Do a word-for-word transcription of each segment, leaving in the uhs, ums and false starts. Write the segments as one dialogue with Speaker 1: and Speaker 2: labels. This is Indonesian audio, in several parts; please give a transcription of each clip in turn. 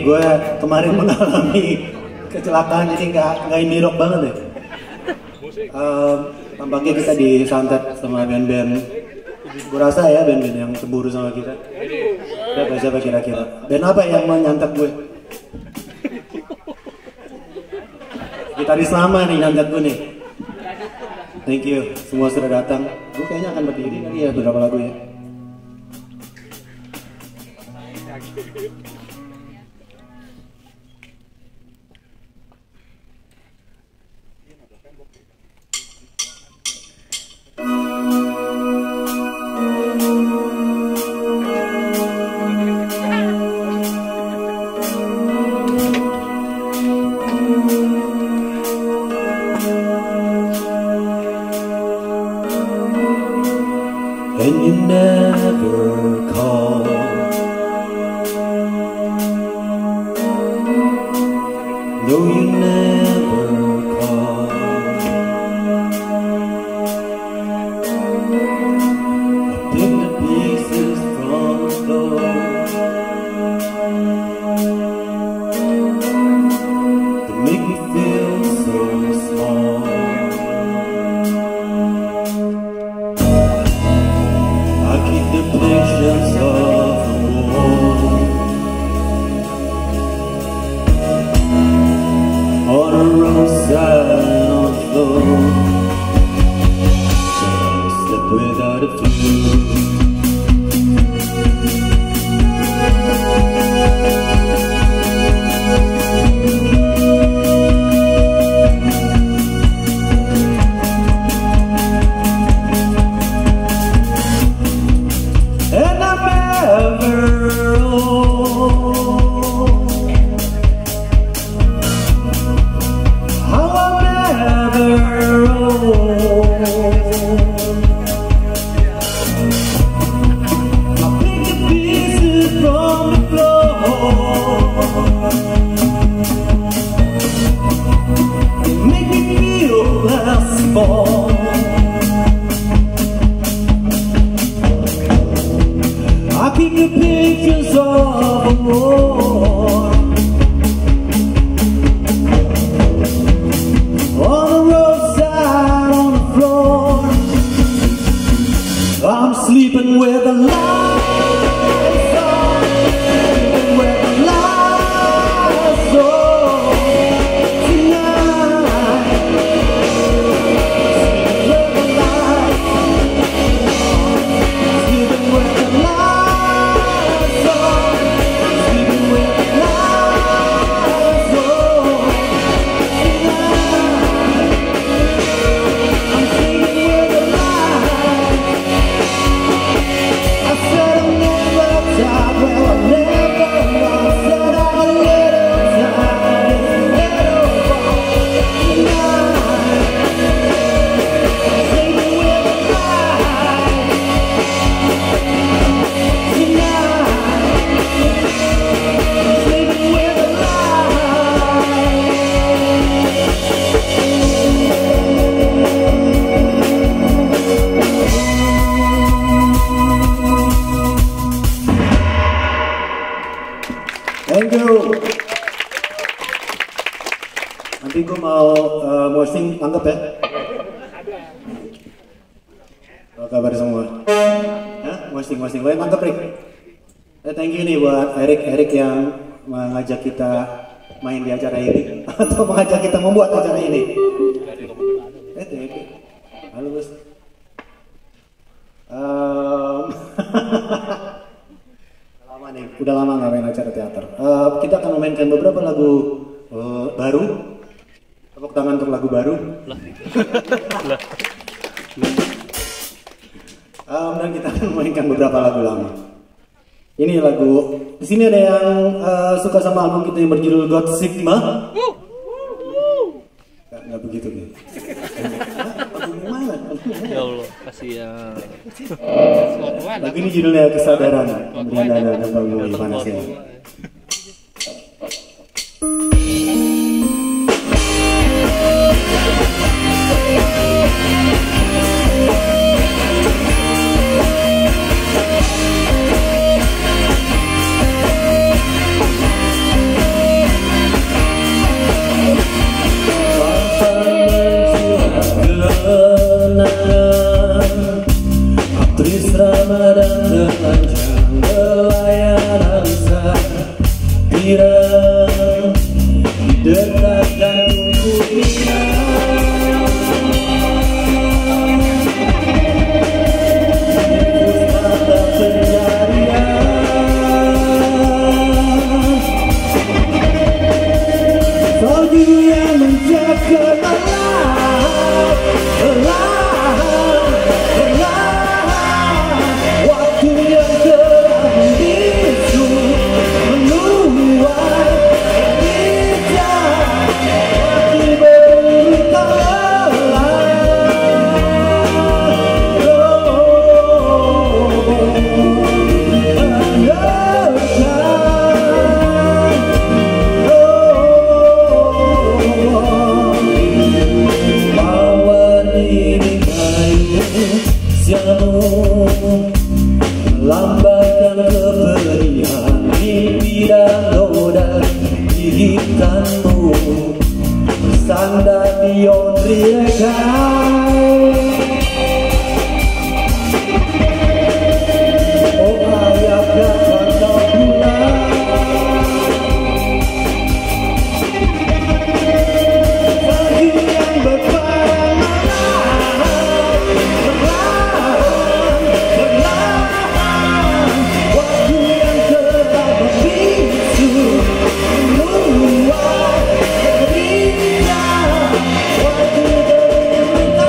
Speaker 1: gue kemarin mengalami kecelakaan jadi nggak nggak indie rock banget deh. Uh, tampaknya kita disantet sama band-band. Gue rasa ya band-band yang cemburu sama kita. Siapa siapa kira-kira? Band apa yang menyantet gue? Gitaris lama nih nyantet gue nih. Thank you, semua sudah datang. Gue kayaknya akan berdiri kali ya beberapa lagu ya.
Speaker 2: And you never call. No, you never call. I picked the pieces from the floor that make me feel so small. Pictures of the war on a roadside on the floor. So I slept without a fear. I keep the pictures of a war on the roadside on the floor. I'm sleeping with the lights on, sleeping with the lights on tonight. Sleeping with the lights, sleeping with the lights.
Speaker 1: Thank you. Nanti gue mau uh, posting, anggap ya. Apa kabar semua? Hah? Posting, posting. Lo yang mantep, Rick. Eh, thank you nih buat Erik, Erik yang mengajak kita main di acara ini atau mengajak kita membuat acara ini. Eh, thank you. Halo, Bos. Um, lama nih, udah lama nggak main acara teater. Uh, kita akan memainkan beberapa lagu uh, baru. Tepuk tangan untuk lagu baru. um, dan kita akan memainkan beberapa lagu lama. Ini lagu. Di sini ada yang uh, suka sama album kita yang berjudul God Sigma. Nggak, nggak begitu gitu.
Speaker 3: Ya Allah, kasihan.
Speaker 1: Lagu ini judulnya Kesadaran. Kemudian ada ada Bang Panas ya. tanda Dion Rirekai. Oh ayah kata kau pulang, pagi yang berperang perlahan, perlahan, waktu yang telah berbisu meluap darinya, waktu derita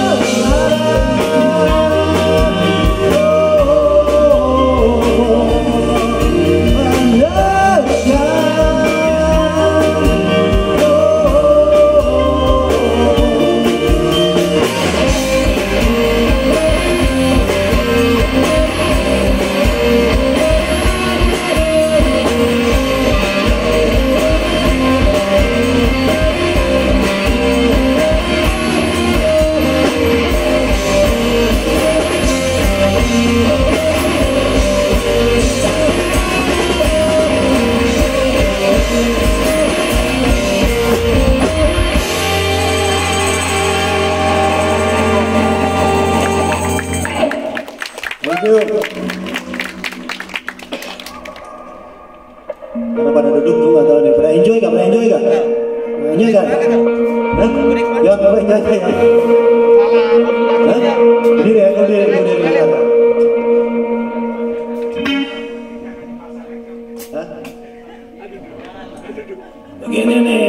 Speaker 1: karena pada duduk tuh nggak tahu nih, pada enjoy gak? Pada enjoy gak? Enjoy gak? Hah? Ya, pada enjoy ya? Hah? Berdiri ya, berdiri, berdiri, berdiri. Hah? Begini nih,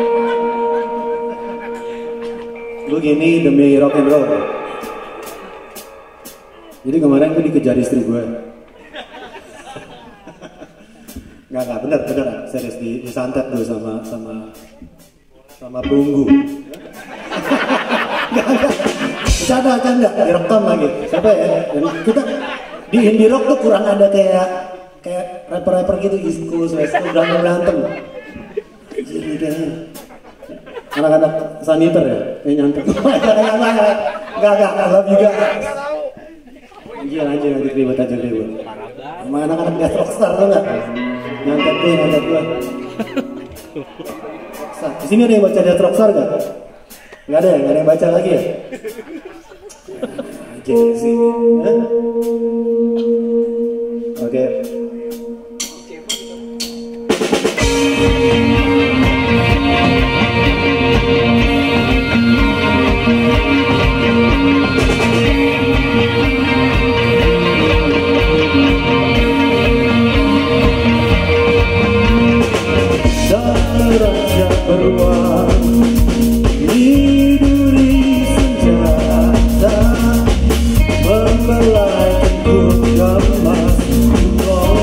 Speaker 1: begini demi rock and roll. Jadi kemarin gue dikejar istri gue. Nggak, nggak, bener, bener, serius di, disantet gue sama sama sama perunggu. Nggak, nggak, canda, canda, direkam lagi. Siapa ya? Dan kita di indie rock tuh kurang ada kayak kayak rapper-rapper gitu, East Coast, West Coast, berantem berantem. Jadi kayaknya anak-anak saniter ya, yang nyantet. Nggak, nggak, nggak, love juga. Anjir, anjir, anjir, ribet aja ribet. Sama anak-anak dia rockstar tuh nggak? Nyantet gue, nyantet gue. Di sini ada yang baca Death Rockstar gak? Gak ada ya? Gak ada yang baca lagi ya? Aja sih. Oke. Raja beruang di duri senjata, membelai kentut emas,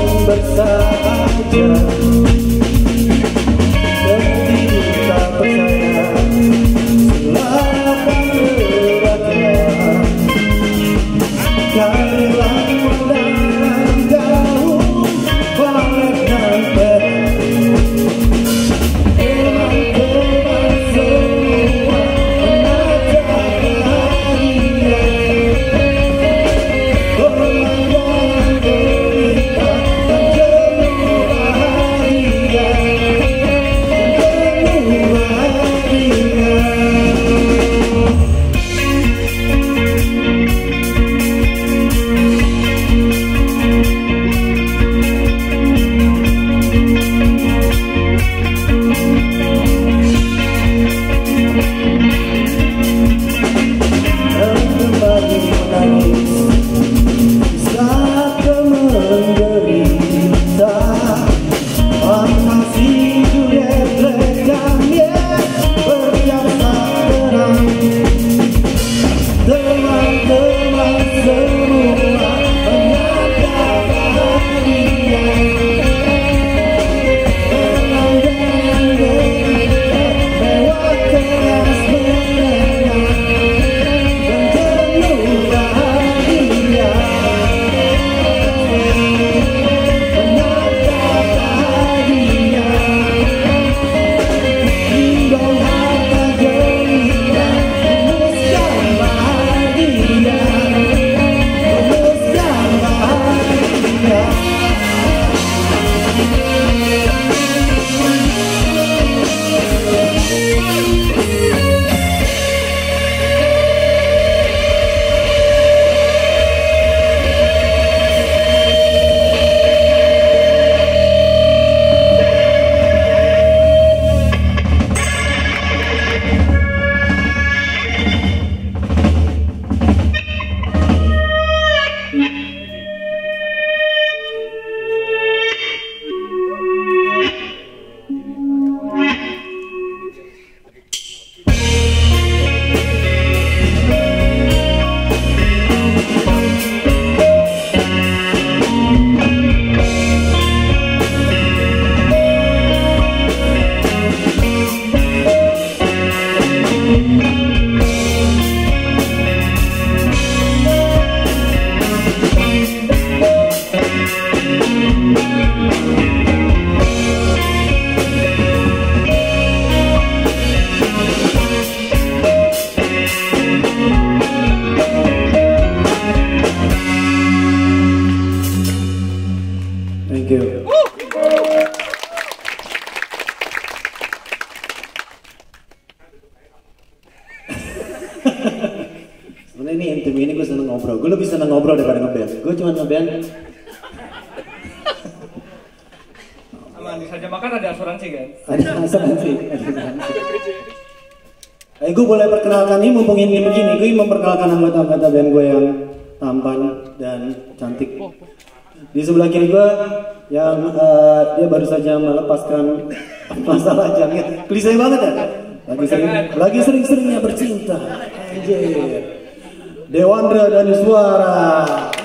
Speaker 1: Karena ini intim ini gue seneng ngobrol. Gue lebih seneng ngobrol daripada ngeband. Gue cuma ngeband.
Speaker 4: Aman, saja makan ada asuransi kan?
Speaker 1: Ada asuransi. Eh, gue boleh perkenalkan ini, mumpung ini begini, gue memperkenalkan anggota-anggota band gue yang tampan dan cantik. Di sebelah kiri gue yang uh, dia baru saja melepaskan masalah jangit. Klise banget ya. Lagi sering, lagi sering-seringnya bercinta. Anjir. Dewandra dan Suara.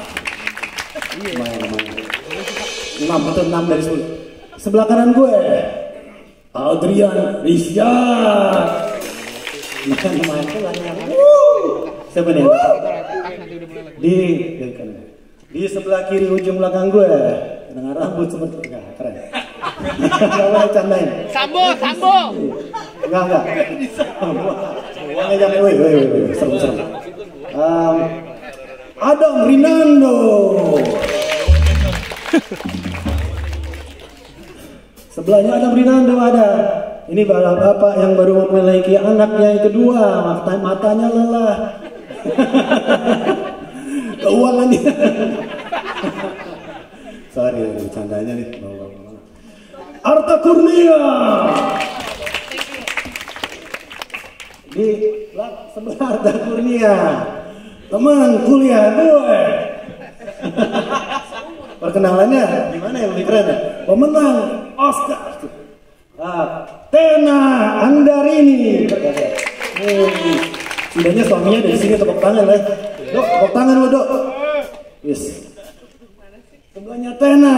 Speaker 1: enam betul enam dari sepuluh. Sebelah kanan gue Adrian Rizya. Bukan main itu yang siapa nih? Di di sebelah kiri ujung belakang gue dengan rambut seperti enggak keren. Enggak boleh candain.
Speaker 3: Sambo, Sambo.
Speaker 1: Enggak enggak. Jangan jangan, woi woi woi, serem serem. Um, Adam Rinando. Sebelahnya Adam Rinando ada. Ini bapak bapak yang baru memiliki anaknya yang kedua, mata matanya lelah. Keuangannya. Sorry, bercandanya nih. Arta Kurnia. Di sebelah Arta Kurnia. Teman kuliah gue. Perkenalannya gimana yang lebih keren ya? Pemenang Oscar. Ah, Tena Andarini. Hmm. Setidaknya suaminya dari sini tepuk tangan lah. Dok, tepuk tangan lo dok. Yes. Sebelahnya Tena.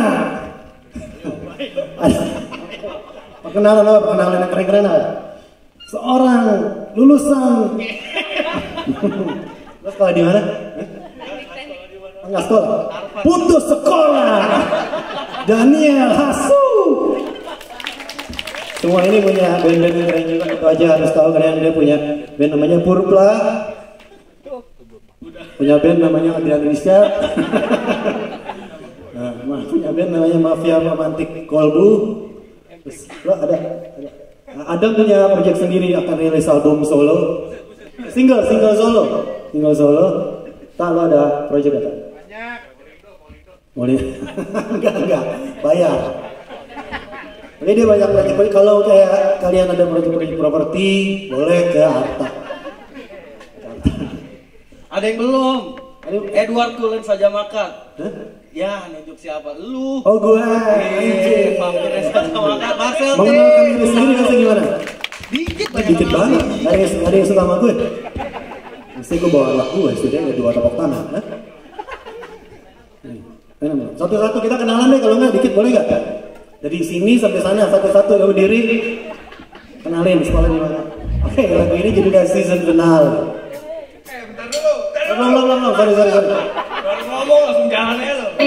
Speaker 1: Perkenalan apa? Perkenalan yang keren-keren lah. Seorang lulusan. Lo sekolah di mana? Enggak sekolah. Putus sekolah. Daniel Hasu. Semua ini punya band-band yang keren juga. Itu aja harus tahu kalian. Dia punya band namanya Purpla. Punya band namanya Adrian Rizya. Nah, punya band namanya Mafia Romantik Kolbu. Terus, lo ada, ada. Nah, Adam punya project sendiri, akan rilis album solo. Single, single solo. Single solo. Tak lo ada project apa? Mau lihat? Enggak, enggak. Bayar. Ini dia banyak proyek. Kalau kayak kalian ada proyek-proyek properti, boleh ke Arta.
Speaker 4: Ada yang belum. Edward Cullen saja makan.
Speaker 1: Hah?
Speaker 4: Ya, nunjuk siapa? Lu.
Speaker 1: Oh gue.
Speaker 4: Eh, vampir saja makan. Marcel.
Speaker 1: Mengenalkan diri sendiri kasih gimana?
Speaker 4: Dikit banyak.
Speaker 1: Dikit banget. Ada yang ada yang suka sama gue. Mesti gue bawa anak gue, setidaknya dua tepuk tangan. Hah? Satu-satu kita kenalan deh, kalau nggak dikit boleh nggak? Dari sini sampai sana satu-satu kamu diri kenalin sekolah di mana. Oke, lagu ini jadi udah season finale.
Speaker 4: Eh, bentar dulu.
Speaker 1: Belum belum belum, sorry sorry sorry.
Speaker 4: Baru ngomong langsung jalan aja lo.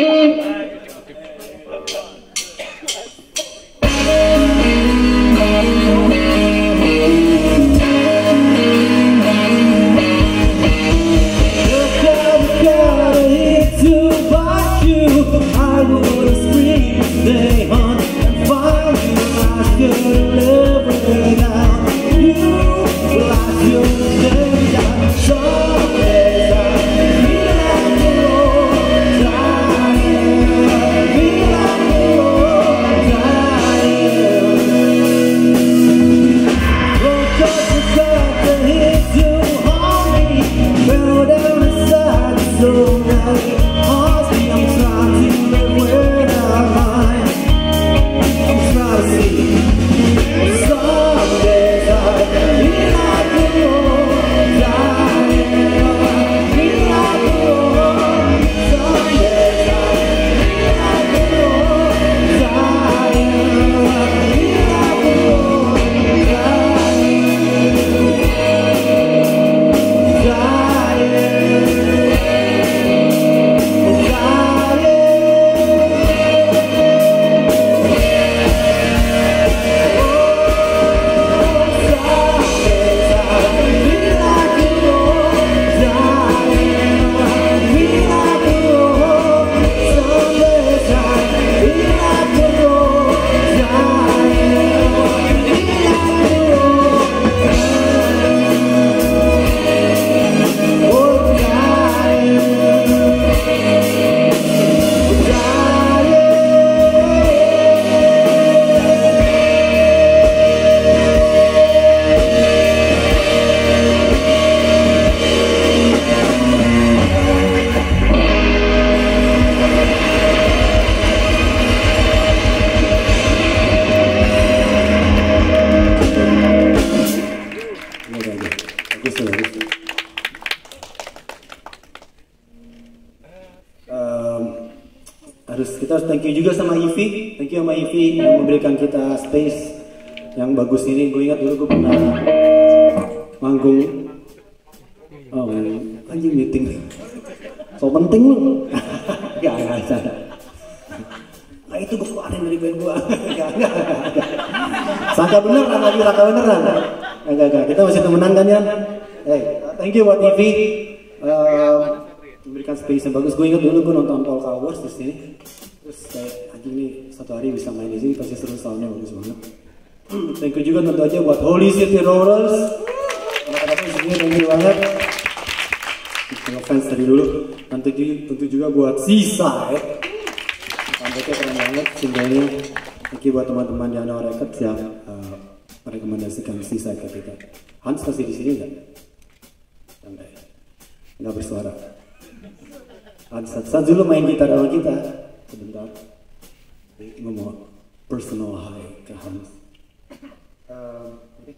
Speaker 2: Someday I'll be like you.
Speaker 1: itu bagus. Um, harus kita harus thank you juga sama Ivy, thank you sama Ivy yang memberikan kita space yang bagus ini. Gue ingat dulu gue pernah manggung, oh anjing meeting, so penting lu, gak gak ada. Nah itu gue keluarin dari band gue, gak gak gak. Sangka beneran lagi, sangka beneran, gak gak. Kita masih temenan kan ya? Hey, thank you buat Ivy. Uh, memberikan space yang bagus. Gue ingat dulu gue nonton Paul Cowers di sini, terus kayak anjing nih satu hari bisa main di sini pasti seru, soundnya bagus banget. Thank you juga tentu aja buat Holy City Rollers, anak-anak di sini thank you banget. Ngefans dari dulu. Tentu juga, tentu juga buat Sisa ya, tampaknya keren banget singlenya. Thank you buat teman-teman di Ano Records yang uh, merekomendasikan Sisa ke kita. Hans masih di sini nggak? Santai, nggak bersuara. Saat dulu main gitar sama kita sebentar. Gue mau personal high ke Hans. Um, okay.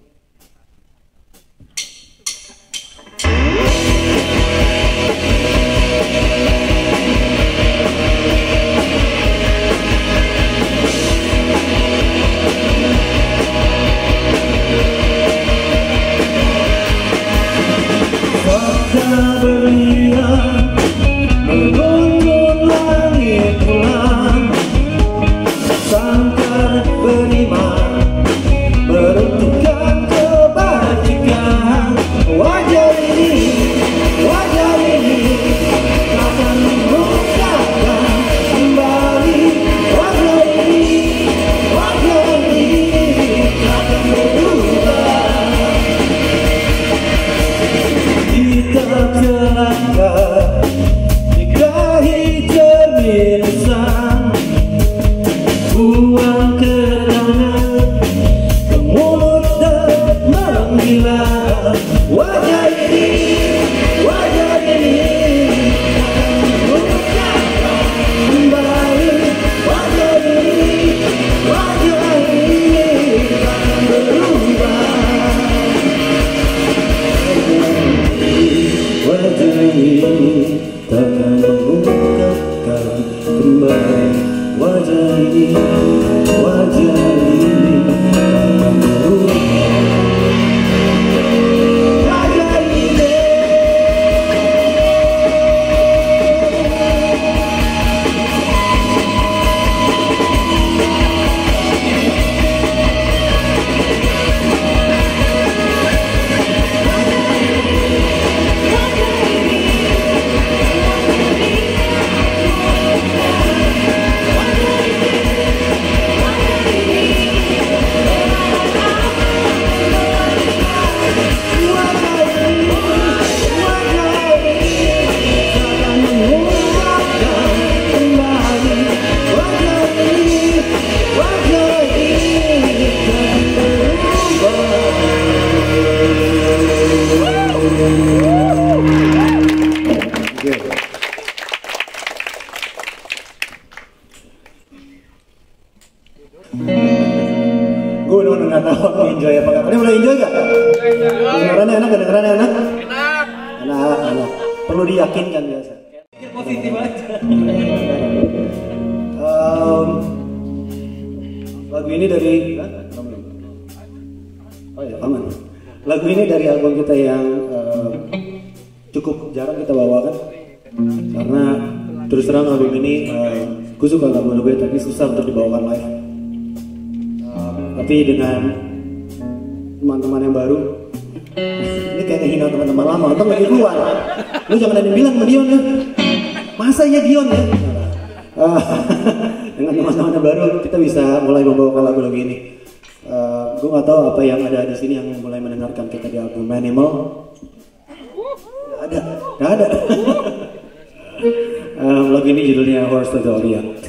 Speaker 1: Gue udah nggak tahu enjoy apa nggak. Ini mulai enjoy gak? Kedengarannya enak, kedengarannya enak. Enak. Enak, enak. Perlu diyakinkan biasa.
Speaker 4: Positif aja.
Speaker 1: Um, lagu ini dari, oh ya aman. Lagu ini dari album kita yang uh, cukup jarang kita bawakan, karena terus terang album ini uh, gue suka lagu-lagu gue tapi susah untuk dibawakan live. Tapi dengan teman-teman yang baru, ini kayak ngehina teman-teman lama, atau lagi keluar. Lu jangan ada yang bilang sama Dion ya, masa ya Dion ya. Uh, dengan teman-teman yang baru kita bisa mulai membawakan lagu-lagu ini. Uh, gue nggak tahu apa yang ada di sini yang mulai mendengarkan kita di album Manimal. Gak ada, gak ada. uh, lagu ini judulnya Horse to the Orient.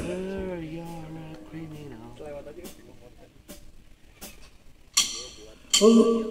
Speaker 1: Oh.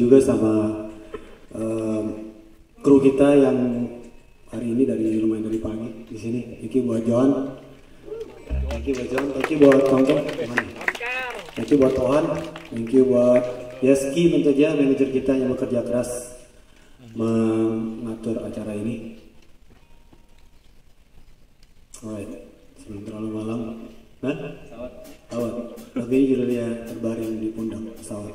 Speaker 1: juga sama um, kru kita yang hari ini dari lumayan dari pagi di sini. Thank you buat John, thank you buat John, thank you buat Tongkong, thank you buat Tohan, thank you buat Yeski tentu saja manajer kita yang bekerja keras mengatur acara ini. Alright, sebelum terlalu malam, nah, pesawat, pesawat, lagu ini judulnya Terbaring di Pundak Pesawat.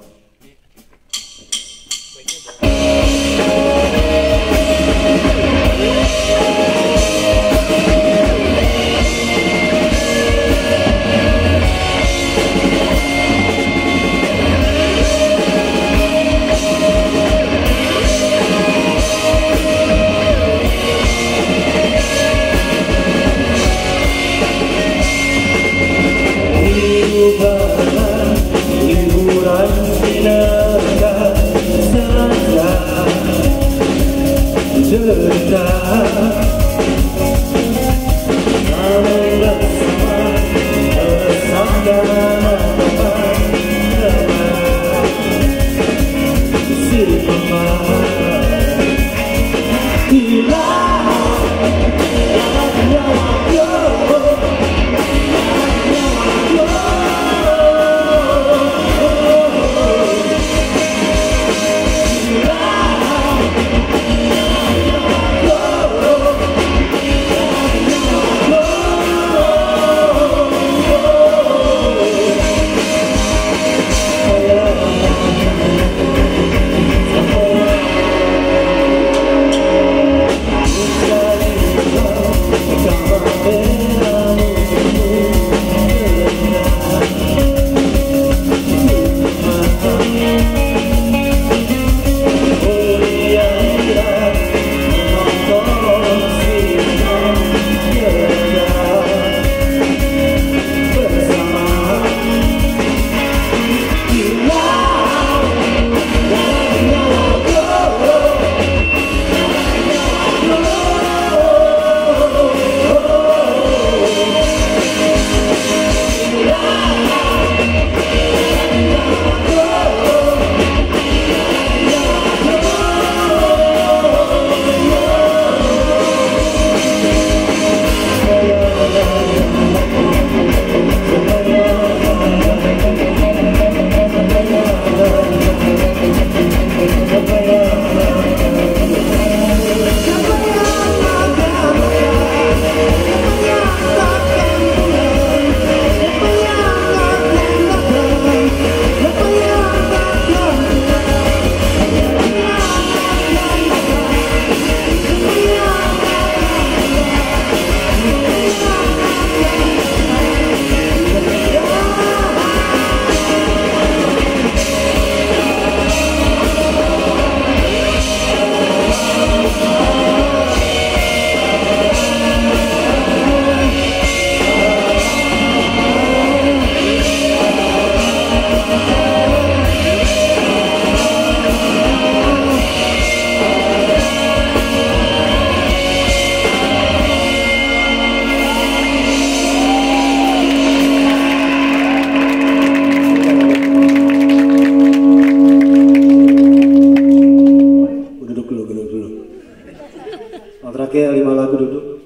Speaker 1: Oke, lima lagu duduk.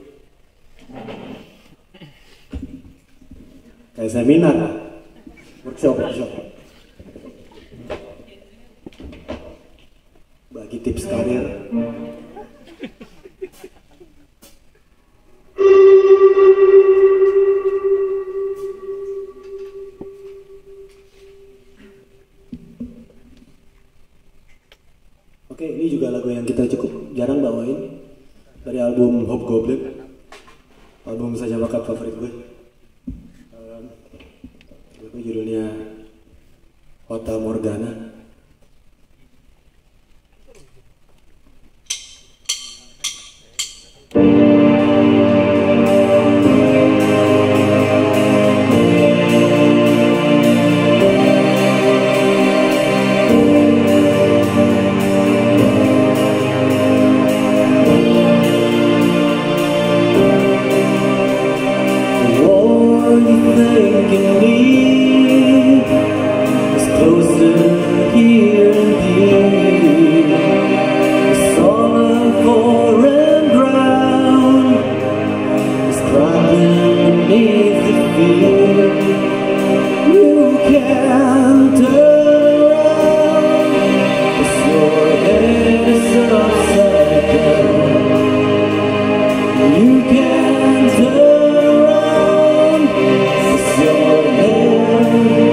Speaker 1: Kayak seminar, workshop, workshop. Bagi tips karir. Oke, ini juga lagu yang kita cukup jarang bawain dari album Hobgoblin, album saja bakat favorit gue. Um, lagu judulnya Fata Morgana. Thinking me is closer
Speaker 2: can turn around, it's your name.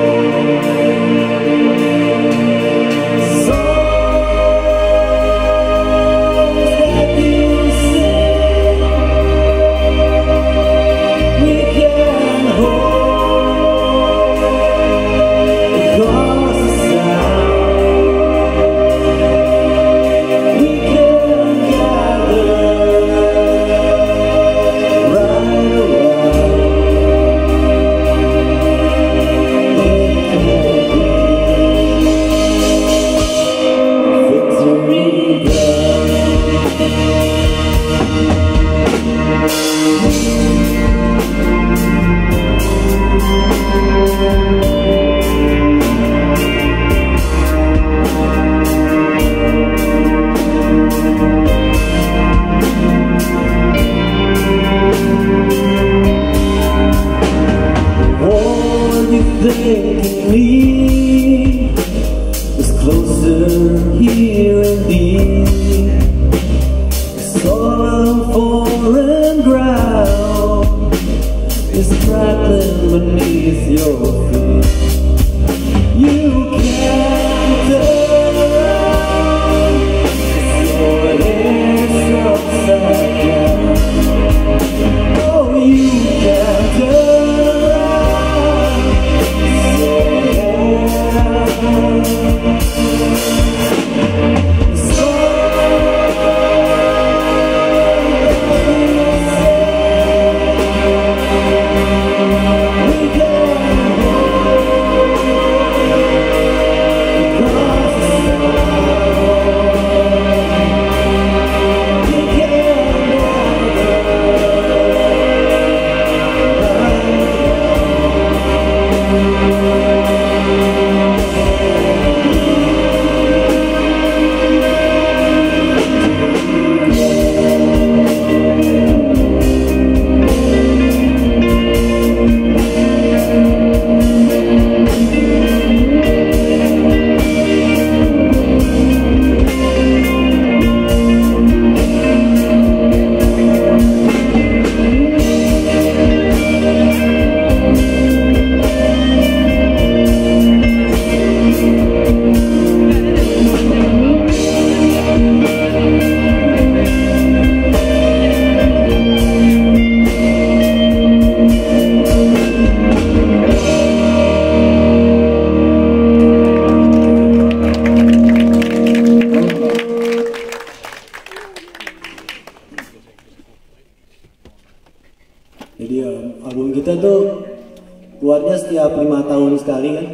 Speaker 2: Thinking me is closer here indeed. It's all on foreign ground, it's trampling beneath your feet. You can't turn around, your head's upside down. Oh, you can't turn around. Jadi um, album kita tuh keluarnya setiap lima tahun sekali kan.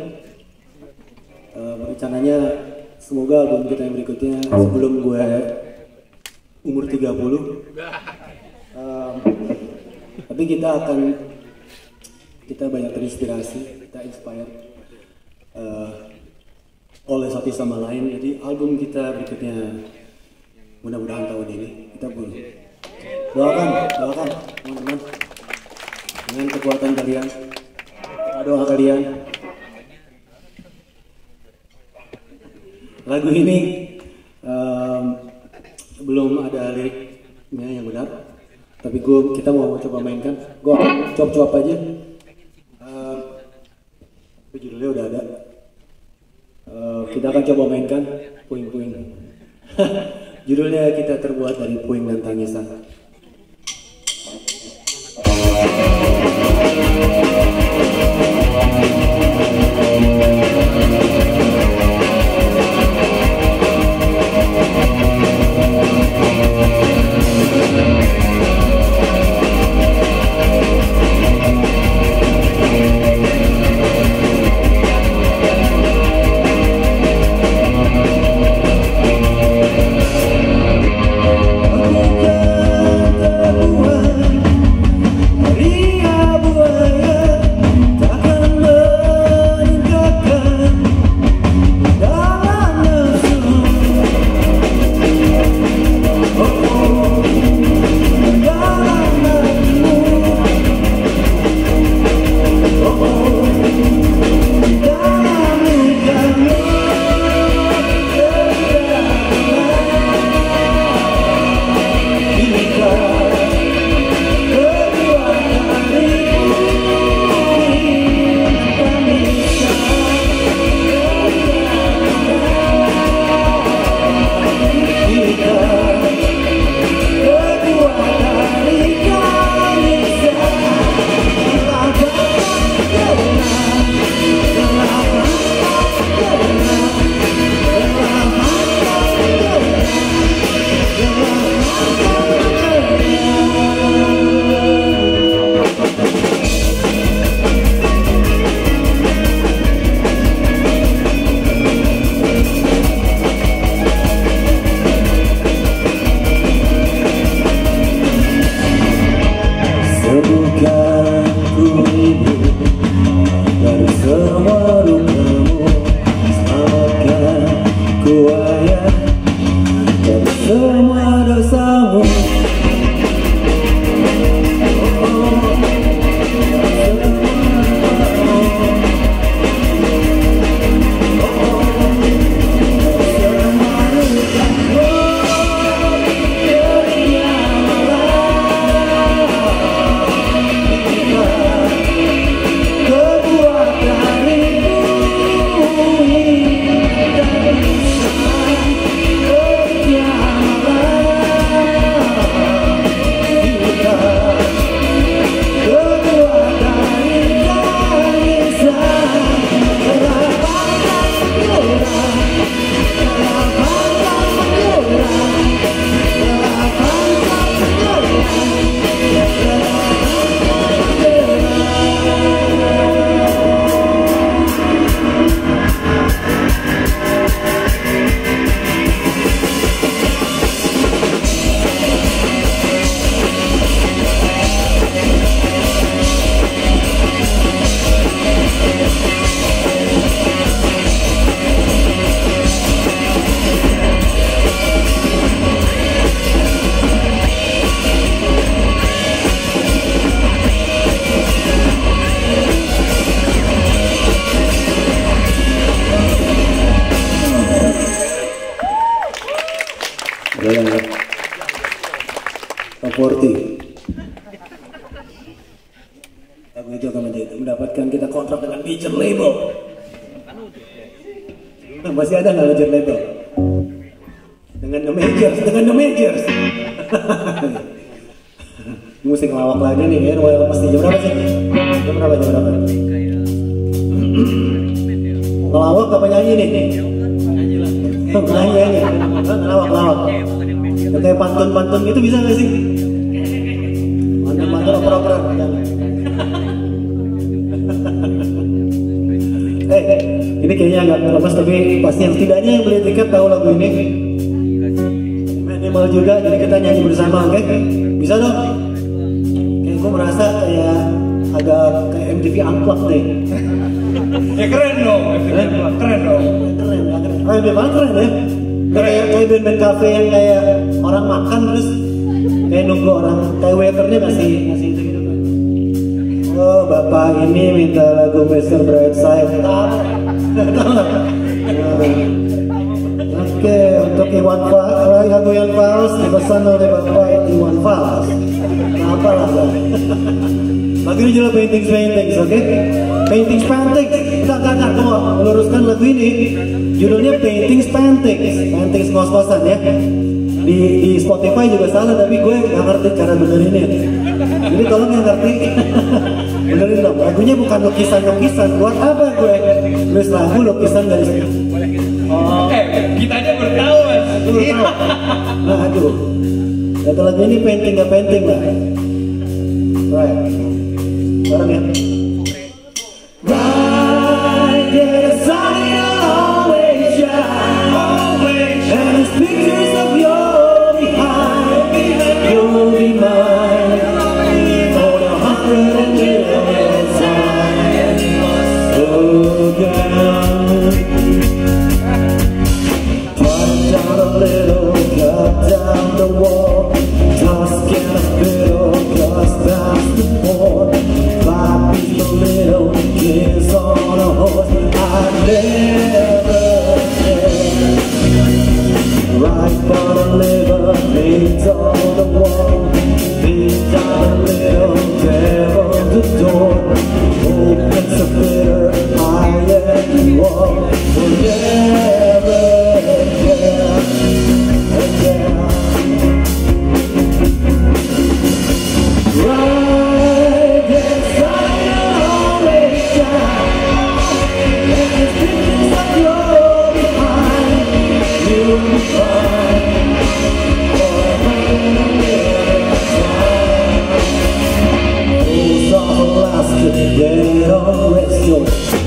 Speaker 2: Uh, rencananya semoga album kita yang berikutnya sebelum gue umur tiga puluh. Um, tapi kita akan kita banyak terinspirasi, kita inspired uh, oleh satu sama lain. Jadi album kita berikutnya mudah-mudahan tahun ini kita boleh doakan, doakan teman-teman. Dengan kekuatan kalian, doa kalian. Lagu ini um, belum ada liriknya yang benar, tapi gue kita mau coba mainkan. Gue akan cuap-cuap aja. Uh, judulnya udah ada. Uh, kita akan coba mainkan puing-puing. Judulnya kita terbuat dari puing dan tangisan. Aku forty. Lagu itu akan mendapatkan kita kontrak dengan major label. Nah, masih ada nggak major label? Dengan The Majors, dengan The Majors. Musik lawak lagi nih, ya, Royal pasti jam berapa sih? Jam berapa, jam berapa? Ngelawak apa nyanyi nih? Nyanyi lah. Nyanyi aja. Ngelawak, ngelawak. Kayak pantun-pantun gitu bisa nggak sih? Pantun-pantun opera-opera. Eh, ini kayaknya agak lepas tapi pasti yang setidaknya yang beli tiket tahu lagu ini. Minimal juga, jadi kita nyanyi bersama, oke? Okay? Bisa dong? Kayak gue merasa kayak agak kayak M T V Unplugged deh.
Speaker 4: Ya keren dong, M T V Unplugged, keren dong.
Speaker 2: Keren, keren. Oh, M T V Unplugged keren ya? Kayak kayak band-band cafe yang kayak orang makan terus kayak nunggu orang, kayak waiternya ngasih ngasih itu gitu kan. Oh, bapak ini minta lagu mister Brightside. Tahu nggak? Oke, untuk Iwan Fals, lagu Iwan Fals dipesan oleh Bapak Iwan Fals. Apa lah? Lagu ini juga paintings paintings, oke? Okay? Paintings paintings. Enggak, enggak, enggak. Gue mau meluruskan lagu ini. Judulnya paintings paintings, paintings ngos-ngosan ya. Di, di Spotify juga salah, tapi gue nggak ngerti cara benerinnya. Jadi tolong yang ngerti benerin dong. Lagunya bukan lukisan-lukisan. Buat apa gue nulis lagu lukisan dari sini?
Speaker 4: Oh, eh, kita aja baru tahu mas.
Speaker 2: Iya. Nah, aduh. Satu lagu ini painting gak painting lah. Right. Bareng ya. Right, yeah, the sun will always shine, always shine. And there's pictures of you behind. You'll be mine for the hundred and million times. Oh, yeah. Down a little, cut down the wall, toss in a little, cause that's the more. Five feet a little, kiss on a horse, I never cared. Right down a little, paint on the wall, beat down a little, devil the door. Opens a bitter, I am you all forever. Get on rest your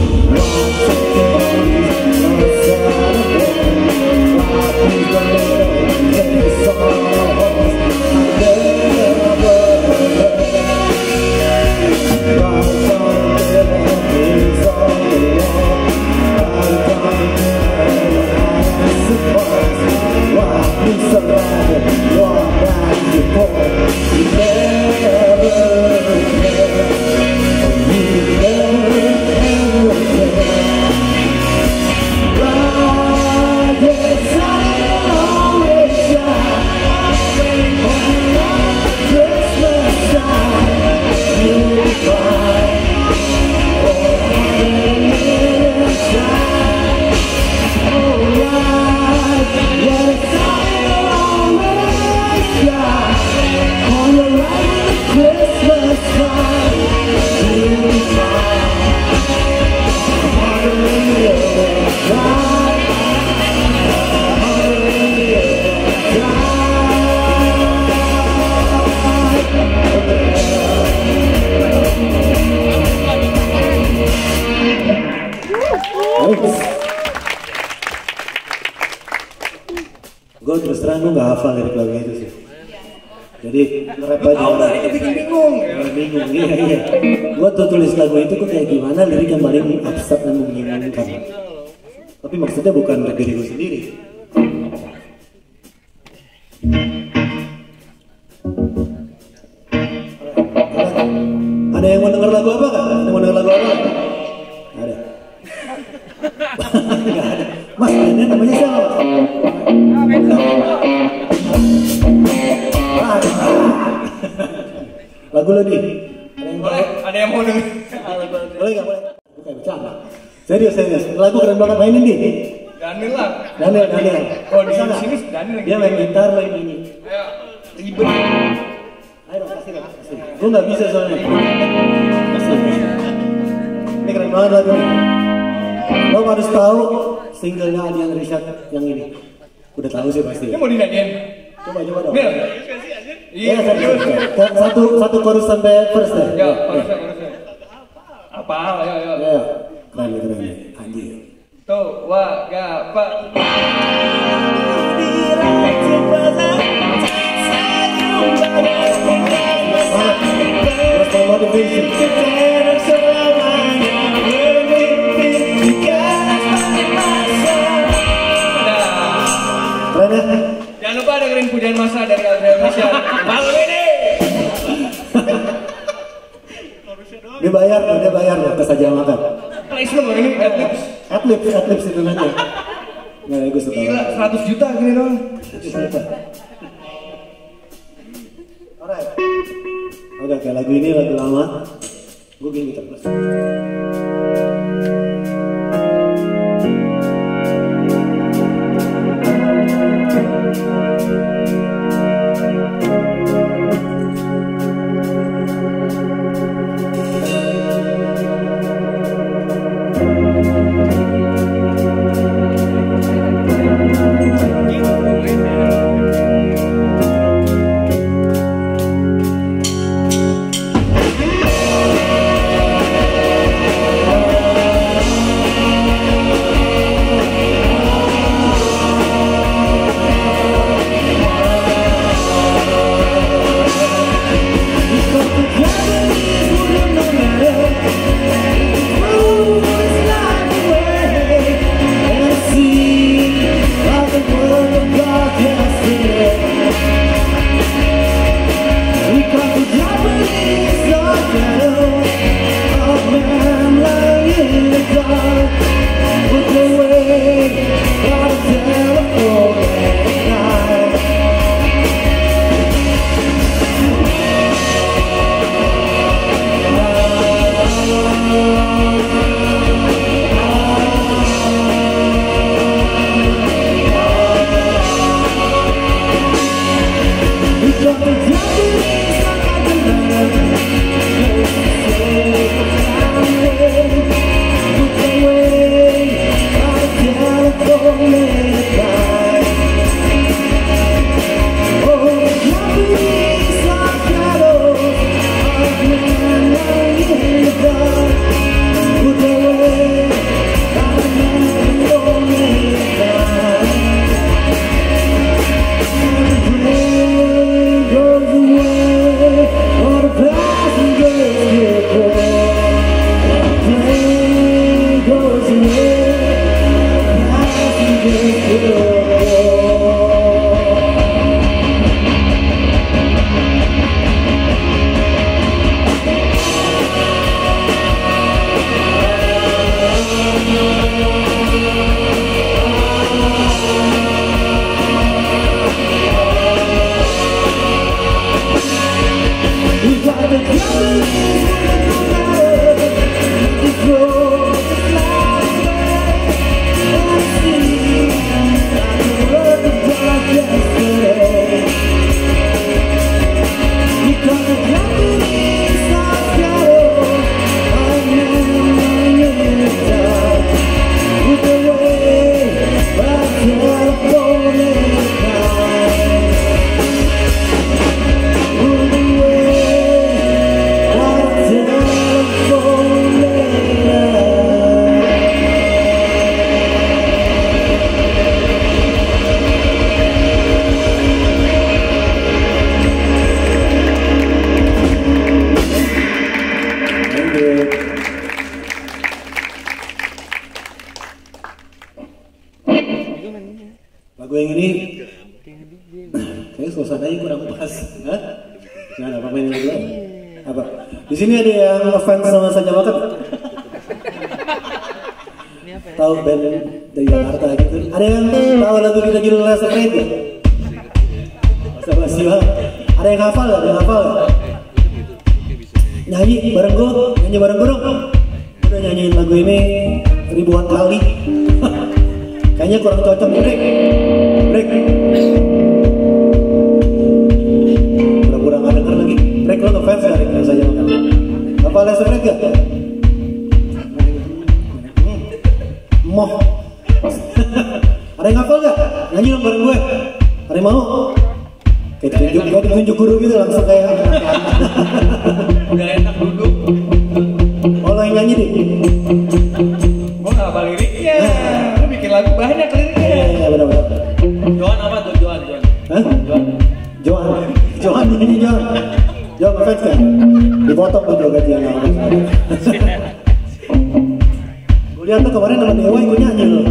Speaker 2: gue terus terang gue nggak hafal lirik lagu itu sih, jadi nge-rap aja.
Speaker 4: Oh, itu bikin bingung.
Speaker 2: Bingung, iya iya. Gue tuh tulis lagu itu kok kayak gimana, lirik yang paling abstrak dan membingungkan. Tapi maksudnya bukan untuk diri gue sendiri. Ada yang mau denger lagu apa kan? Ada yang mau denger lagu apa? Ada. Nggak ada. Mas, ini namanya siapa? Ah, lagu lo nih. Ada yang
Speaker 4: Boleh, ada yang mau denger.
Speaker 2: Boleh nggak boleh? Bukan bercanda. Serius serius. Lagu keren banget, mainin nih.
Speaker 4: Daniel lah.
Speaker 2: Daniel Daniel.
Speaker 4: Oh di
Speaker 2: Bisa nggak?
Speaker 4: sini Daniel lagi.
Speaker 2: Dia main gitar, main ini.
Speaker 4: Ayo, ribet.
Speaker 2: Ayo dong, kasih dong, kasih. Gue nggak bisa soalnya. Kasih. Ini keren banget lagu. Lo harus tahu singlenya Adian Rishad yang ini. Udah tahu sih pasti.
Speaker 4: Ini mau dinyanyiin.
Speaker 2: Coba coba dong.
Speaker 4: Nih.
Speaker 2: Iya,
Speaker 4: Iya,
Speaker 2: satu, satu satu chorus sampai verse deh.
Speaker 4: Ya, harusnya, harusnya. Apa? Ayo, ayo.
Speaker 2: Ya, keren keren nih, anjir.
Speaker 4: Tuh, wah, gak, pak.
Speaker 2: Keren ya?
Speaker 4: Jangan lupa dengerin pujian masa dari Adrian Masya. Malam ini.
Speaker 2: Dia bayar loh, dia bayar loh ke Saja Makan.
Speaker 4: Placement loh ini, adlibs.
Speaker 2: Adlibs, adlibs itu namanya. Nggak, gue suka.
Speaker 4: Gila, seratus juta gini dong.
Speaker 2: Alright. Oke, kayak lagu ini lagu lama. Gue gini terus. Lagu yang ini kayaknya suasananya kurang pas. Hah? Gimana, apa main lagu lain? Apa? Di sini ada yang ngefans sama Saja Makan. Tahu band dari Jakarta gitu. Ada yang tahu lagu kita judulnya Secret ya? Masa basi banget. Ada yang hafal nggak? Ada yang hafal nggak? nyanyi bareng gue, nyanyi bareng gue dong. Udah nyanyiin lagu ini ribuan kali. Kayaknya kurang cocok nih, Rick. Rick. Pura-pura nggak denger lagi. Rick, lo ngefans gak Rick? Nggak saja makan. Apa les Rick gak? Hmm. Moh. Ada yang hafal gak? Nyanyi dong bareng gue. Ada yang mau? Kayak ditunjuk, kayak ditunjuk guru gitu langsung kayak
Speaker 4: Udah enak duduk.
Speaker 2: oh lo yang nyanyi deh.
Speaker 4: Gua nggak hafal liriknya. Lu bikin lagu banyak liriknya.
Speaker 2: Iya, iya, benar-benar.
Speaker 4: Joan apa tuh Joan? Joan.
Speaker 2: Hah?
Speaker 4: Joan.
Speaker 2: Johan, Johan nyanyi Johan. Johan ngefans kan? Dipotong tuh juga dia nggak gue lihat tuh kemarin sama Dewa ikut nyanyi loh.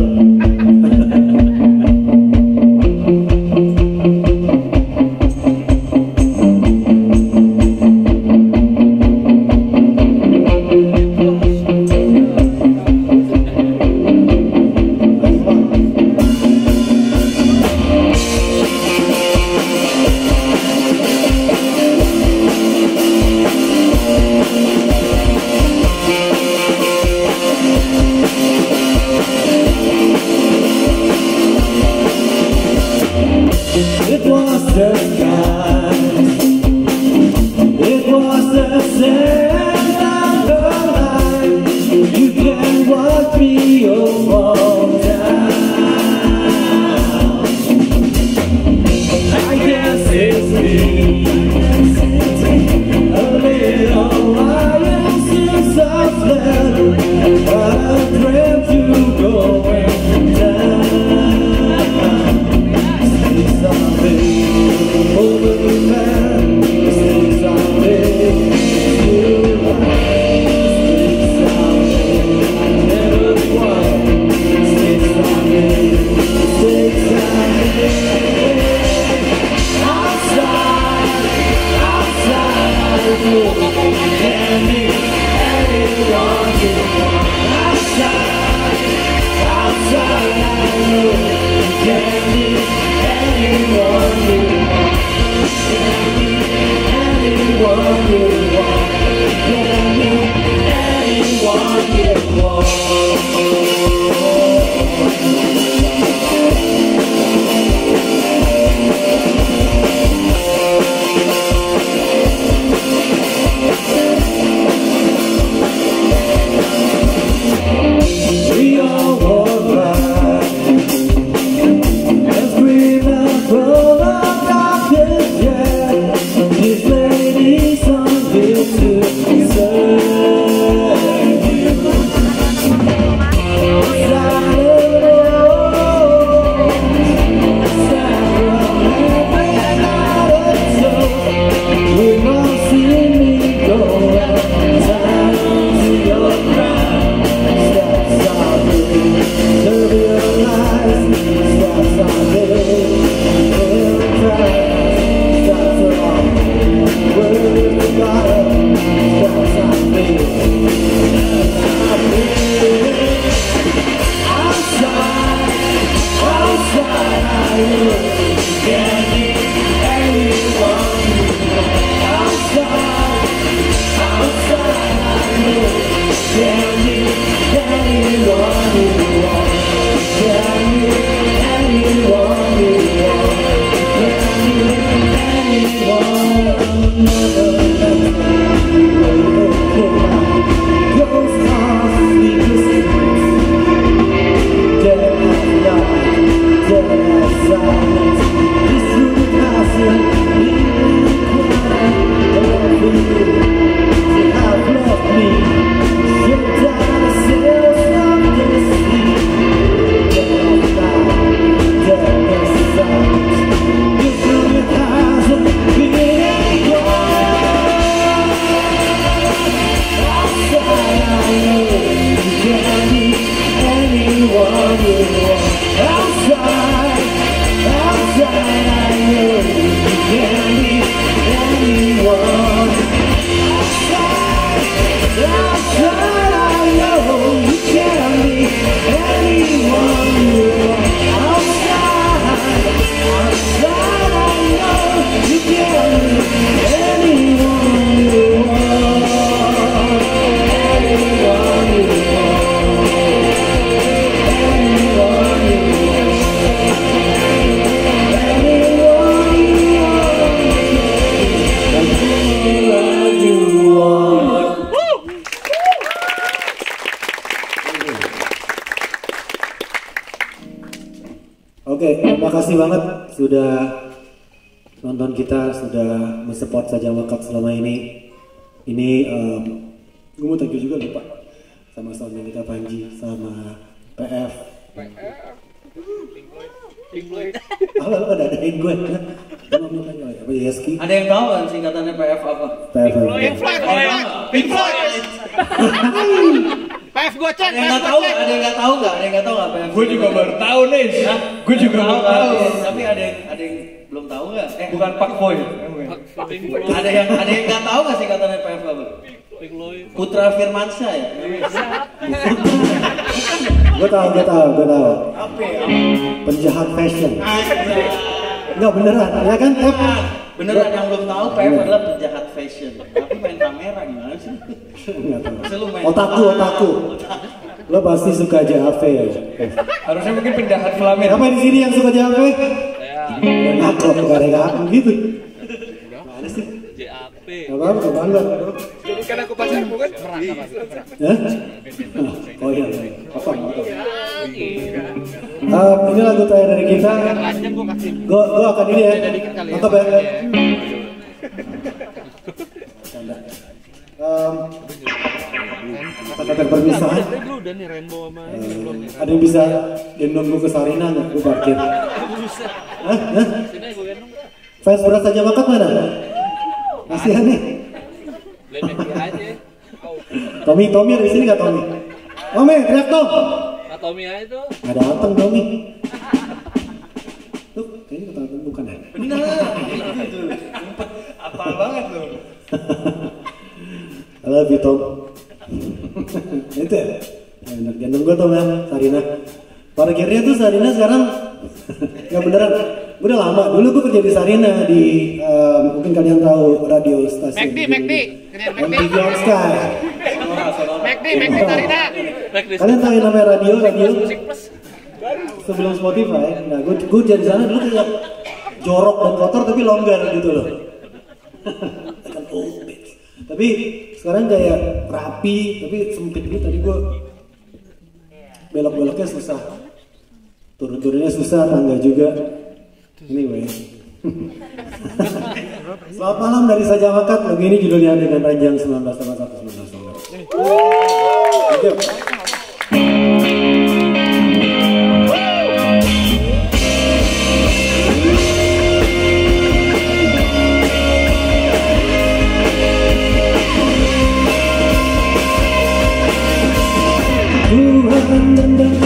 Speaker 2: It was the sky, it was the sand of the line. You can watch me fall down. I guess it's me, a little while since I've slept, but I dream to going down. Over the man, mistakes I made, you mistakes I made, never be one, mistakes I made, mistakes I made. Outside, outside, I know candy, anyone you want. Outside, outside, I know candy, anyone you want. Anyone you want, anyone you want. We all were right. Let's breathe and roll up darkness, yeah. These ladies on this
Speaker 1: kasih banget sudah nonton kita, sudah mensupport Saja Makat selama ini. Ini um, gue mau thank you juga lupa sama soundnya kita Panji, sama P F.
Speaker 3: Pink Floyd.
Speaker 1: Ah, lu ada adain gue. Apa Yeski?
Speaker 2: Ada yang tahu kan singkatannya P F apa?
Speaker 1: P F.
Speaker 3: Pink Floyd. Pink Floyd. P F goceng.
Speaker 2: Ada yang nggak tahu? Ada yang nggak tahu nggak? Ada yang nggak tahu nggak P F?
Speaker 4: Gue juga baru tahu nih. Gue juga baru tahu.
Speaker 2: Tapi ada yang ada yang belum tahu nggak? Eh,
Speaker 4: Bukan Pak Boy.
Speaker 3: Pink Floyd.
Speaker 2: ada yang ada yang nggak tahu nggak singkatannya P F apa?
Speaker 3: Pink Floyd.
Speaker 2: Putra Firmansyah ya?
Speaker 1: Gue tahu, gue tahu, gue tahu.
Speaker 2: Apa ya?
Speaker 1: Penjahat fashion. Enggak beneran, ya kan? F.
Speaker 2: Beneran yang belum tahu P F adalah penjahat fashion. Tapi main kamera gimana sih?
Speaker 1: Enggak tahu.
Speaker 2: Masa lu main
Speaker 1: Otaku, otaku. Lo pasti suka J A V ya.
Speaker 4: Harusnya mungkin penjahat Flamin.
Speaker 1: Siapa di sini yang suka J A V?
Speaker 3: Ya.
Speaker 1: Ngaku, gara-gara aku gitu. Mana sih?
Speaker 3: J A P.
Speaker 1: Gak apa-apa, bangga.
Speaker 5: Kan aku pacar bukan?
Speaker 1: Hah? Oh iya, apa? Uh, ini lagu terakhir dari kita. Gue gue akan ini ya. Mantap ya. Um, kata-kata perpisahan.
Speaker 3: Lu udah nih Rainbow sama
Speaker 1: Uh, ada yang bisa gendong gue ke Sarina nggak? Gue parkir. Hah? Hah?
Speaker 3: sini gue gendong.
Speaker 1: Fans berat Saja Makat mana? Kasihan nih.
Speaker 3: Lebih aja.
Speaker 1: Tommy, Tommy ada di sini nggak Tommy? Tommy, teriak Tom.
Speaker 3: Kak Tommy aja tuh.
Speaker 1: Nggak datang Tommy. Tuh, kayaknya kata bukan ya?
Speaker 2: benar.
Speaker 4: Apal banget tuh.
Speaker 1: I love you Tom. Itu ya? Enak gendong gue Tom ya, Sarina. Parkirnya tuh Sarina sekarang nggak beneran. Gue udah lama. Dulu gue kerja di Sarina di um, mungkin kalian tahu radio stasiun.
Speaker 5: McD, McD.
Speaker 1: M T V on Sky.
Speaker 5: McD, McD Sarina.
Speaker 1: Kalian tahu yang namanya radio radio? Sebelum Spotify. Nah, gue gue jadi sana dulu kayak jorok dan kotor tapi longgar gitu loh. Kan old bitch. Tapi sekarang kayak rapi tapi sempit gitu. Tadi gue belok-beloknya susah, turun-turunnya susah, tangga juga. Anyway. Selamat malam dari Saja Makat. Lagu ini judulnya Dengan Ranjang seribu sembilan ratus delapan puluh satu seribu sembilan ratus sembilan puluh. Thank you. Tuhan dan